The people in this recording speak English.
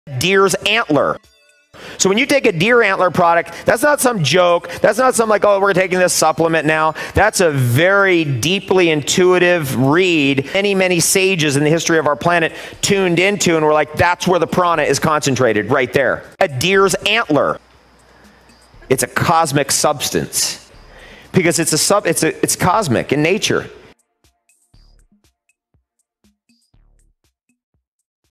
deer's antler. So when you take a deer antler product, that's not some joke. That's not some like, oh, we're taking this supplement now. That's a very deeply intuitive read. Many, many sages in the history of our planet tuned into, and we're like, that's where the prana is concentrated, right there. A deer's antler. It's a cosmic substance because it's cosmic in nature.